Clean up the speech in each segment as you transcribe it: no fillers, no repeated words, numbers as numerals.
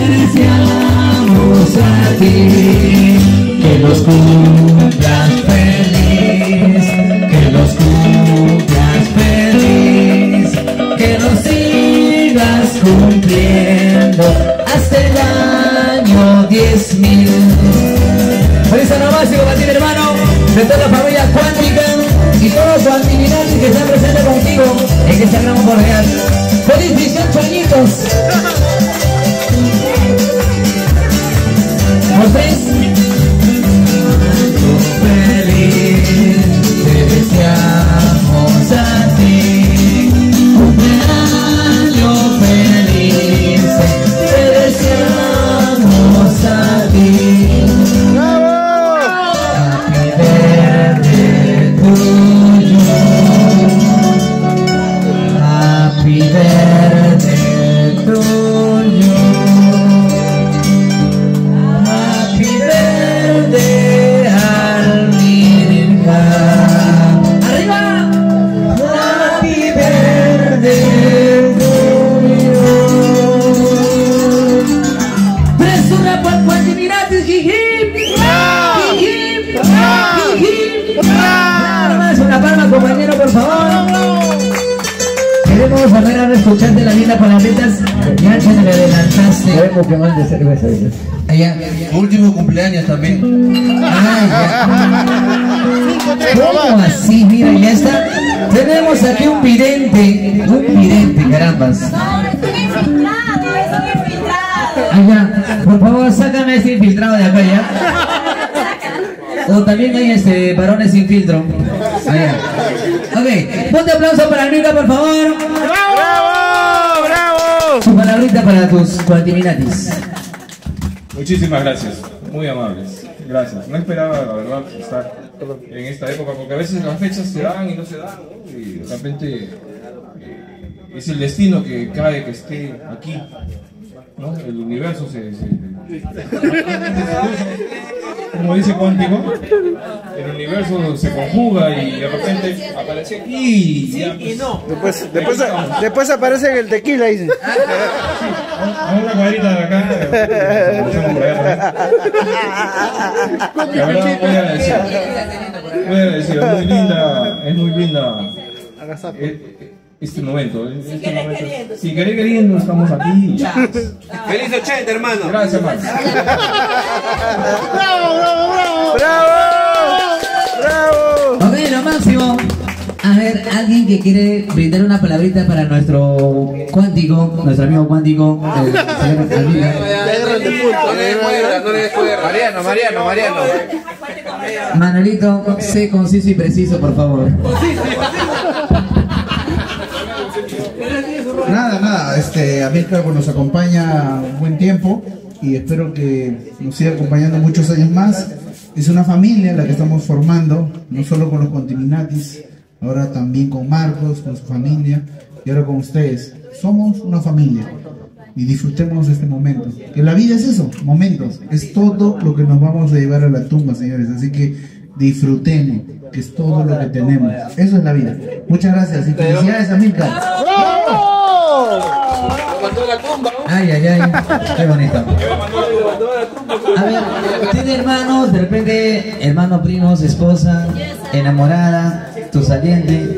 deseamos a ti que los cumplas feliz, que los cumplas feliz, que los sigas cumpliendo hasta el año 10.000. Feliz año básico para ti, hermano, de toda la familia cuántica y todos los actividades que están presentes contigo en este gran cordial. ¡Feliz 18 añitos! ¿Los tres? Feliz, te deseamos a ti, cumpleaños feliz, te deseamos a ti. Happy birthday to you, happy birthday to you, happy birthday Almirca. ¡Arriba! Happy birthday to you. Presura por cuantinatis, jijip, jijip, jijip. Una palma, compañero, por favor. Queremos volver a escucharte las lindas palabritas. Ya se me adelantaste. Queremos que mande cerveza. Allá. Último cumpleaños también. ¿Cómo así? Mira, ya está. Tenemos aquí un vidente, carambas. Allá, por favor, sácame ese infiltrado de acá, ya. O también hay varones sin filtro. Allá. Ok, ponte aplauso para Almirca, por favor. ¡Bravo! ¡Bravo! Su palabrita para tus cuantiminatis. Muchísimas gracias, muy amables. Gracias. No esperaba, la verdad, estar en esta época, porque a veces las fechas se dan y no se dan, ¿no? Y de repente es el destino que cae que esté aquí, ¿no? El universo como dice Cuántico, el universo se conjuga y de repente aparece aquí y ya, pues, no. Después aparece en el tequila, dicen. A una cuadrita de acá, la verdad voy a decir, es muy linda este momento. Si querés queriendo, estamos aquí. ¡Feliz 80, hermano! Gracias, hermano. ¡Bravo, bravo, bravo! ¡Bravo! ¡Bravo! Ok, lo máximo. A ver, alguien que quiere brindar una palabrita para nuestro cuántico, nuestro amigo cuántico, el señor Almirca. No le des fuerza. Mariano. Manolito, sé conciso y preciso, por favor. Nada, Almirca nos acompaña un buen tiempo y espero que nos siga acompañando muchos años más. Es una familia la que estamos formando, no solo con los Contiminatis, ahora también con Marcos, con su familia y ahora con ustedes. Somos una familia y disfrutemos este momento. Que la vida es eso, momentos, es todo lo que nos vamos a llevar a la tumba, señores. Así que disfrutemos, que es todo lo que tenemos. Eso es la vida. Muchas gracias y felicidades, Almirca. ¡Bravo! Ay, qué bonito. A ver, tiene hermanos, de repente, hermanos, primos, esposa, enamorada, tu saliente.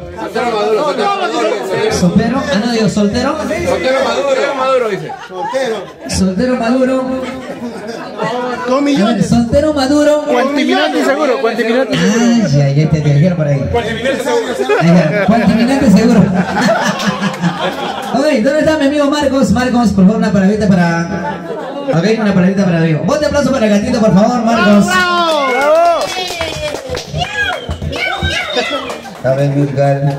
¿Soltero? Ah, no, digo, ¿soltero? Soltero maduro, dice. Soltero maduro. Con millones. Soltero maduro. Cuantiminati seguro, Cuantiminati seguro. Ah, ya te dijeron por ahí. Cuantiminati seguro. Ok, ¿dónde está mi amigo Marcos? Marcos, por favor, una palabrita para... Ok, una palabrita para amigo. Bote aplauso para el gatito, por favor, Marcos. ¡Bravo! ¡Bravo! A ver, Milcar.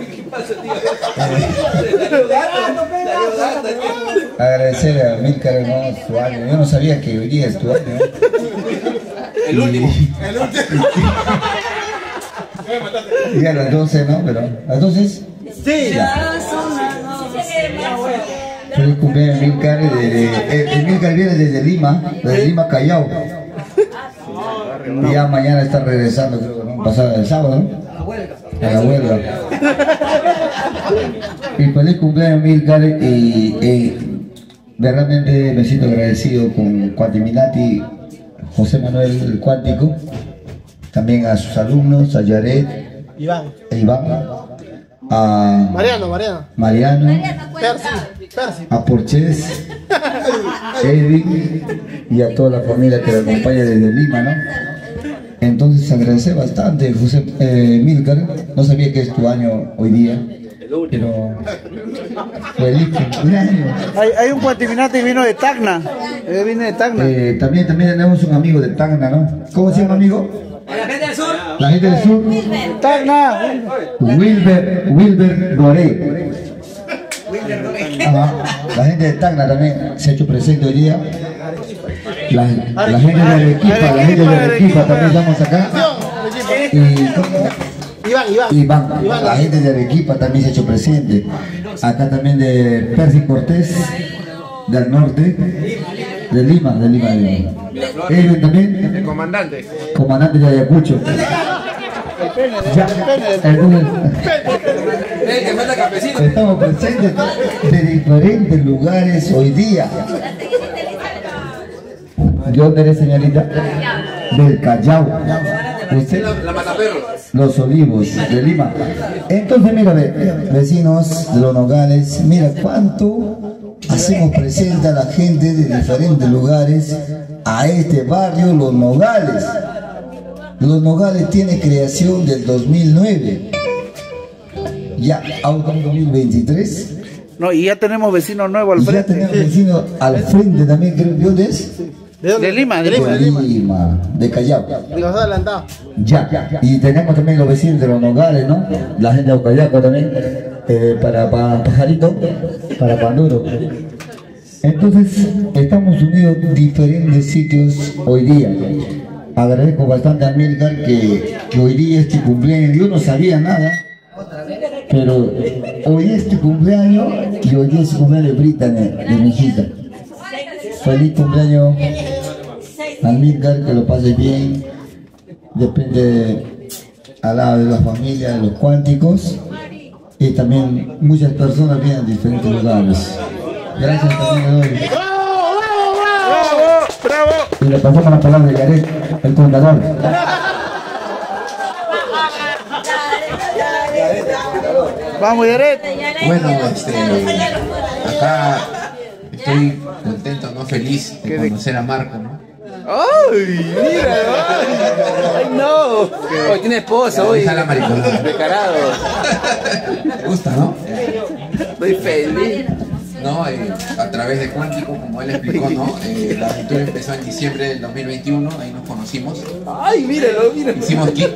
Agradecer a Milcar, hermano, su año. Yo no sabía que hoy día es tu año. El último. Y a las 12, ¿no? Pero, ¿a las 12? Sí. Feliz cumpleaños, Milcar. Milcar viene desde Lima, Callao. Y ya mañana está regresando, creo, ¿no? Pasado el sábado, ¿no? A la huelga. Y feliz cumpleaños, Milcar. Y Realmente me siento agradecido con Cuantiminati, José Manuel el Cuántico, también a sus alumnos, a Yaret, Iván. a Iván, a Mariano, Percy. a Porches, Edwin y a toda la familia que la acompaña desde Lima, ¿no? Entonces agradecer bastante, José Milcar. No sabía que es tu año hoy día, pero feliz cumpleaños. Hay un Cuantiminati que vino de Tacna. Viene de Tacna. También tenemos un amigo de Tacna, ¿no? ¿Cómo se llama, amigo? La gente del sur. La gente del sur. Tacna. Wilber Gorey. Ajá. La gente de Tacna también se ha hecho presente hoy día. La gente de Arequipa también estamos acá. Iván, la gente de Arequipa también se ha hecho presente. Acá también de Percy Cortés, del norte, de Lima. Edwin también. El comandante. Comandante de Ayacucho. Ya, El que manda campesino. estamos presentes de diferentes lugares hoy día. ¿De dónde eres, señorita? Del Callao. ¿Usted? La mataperros. Los Olivos, de Lima. Entonces, mira, vecinos de Los Nogales, mira cuánto hacemos presente a la gente de diferentes lugares a este barrio Los Nogales. Los Nogales tiene creación del 2009. Ya, ahora 2023. No, y ya tenemos vecinos nuevos al Y ya frente. tenemos vecinos al frente también, creo. ¿De dónde es? De Lima. De Lima, de Callao. Los adelantados. Ya, y tenemos también los vecinos de Los Nogales, ¿no? La gente de Ocayaco también, para Pajarito, para Panduro. Entonces, estamos unidos en diferentes sitios hoy día. Agradezco bastante a Milcar que hoy día es tu cumpleaños. Yo no sabía nada, pero hoy es tu cumpleaños y hoy día es el cumpleaños de Brittany, de mi hijita. Feliz cumpleaños a Milcar, que lo pases bien. Depende al lado de la familia, de los cuánticos, y también muchas personas vienen de diferentes lugares. Gracias también le doy. ¡Bravo! Y le pasamos la palabra de Yaret, el contador. Vamos, Yaret. Bueno, acá estoy contento, no feliz de conocer a Marco, ¿no? ¡Ay, mira! ¡Ay, no! Hoy tiene esposa, hoy. Deja la mariconada. Descarado. ¿Te gusta, no? Estoy feliz. No, a través de Cuántico, como él explicó, ¿no? La aventura empezó en diciembre del 2021, ahí nos conocimos. Ay, míralo. Hicimos clic.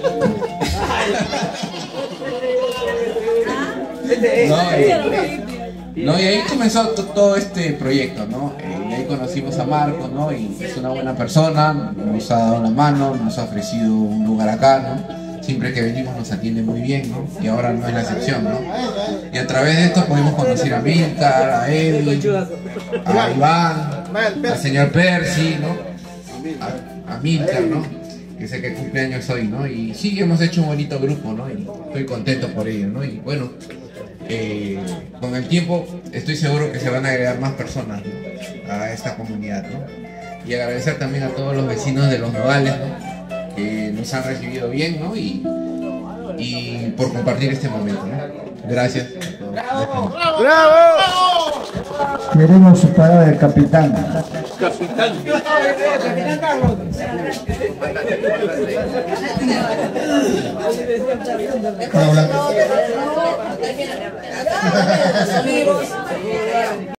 No, y ahí comenzó todo este proyecto, ¿no? Y ahí conocimos a Marco, ¿no? Y es una buena persona, nos ha dado la mano, nos ha ofrecido un lugar acá, ¿no? Siempre que venimos nos atiende muy bien, ¿no? Y ahora no es la excepción, ¿no? Y a través de esto pudimos conocer a Milcar, a Edwin, a Iván, al señor Percy, ¿no? A Milcar, ¿no? Que sé que cumpleaños hoy, ¿no? Y sí, hemos hecho un bonito grupo, ¿no? Y estoy contento por ello, ¿no? Y bueno, con el tiempo estoy seguro que se van a agregar más personas, ¿no? A esta comunidad, ¿no? Y agradecer también a todos los vecinos de Los Nogales, ¿no? Que nos han recibido bien, ¿no? Y por compartir este momento, ¿no? Gracias a todos. ¡Bravo! Queremos su palabra del capitán. Para hablar.